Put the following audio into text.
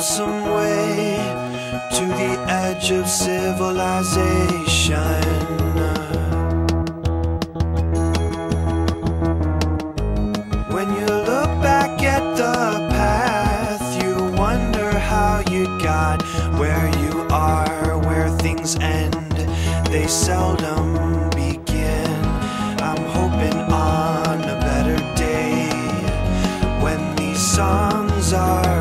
some way to the edge of civilization. When you look back at the path, you wonder how you got where you are, where things end, they seldom begin. I'm hoping on a better day when these songs are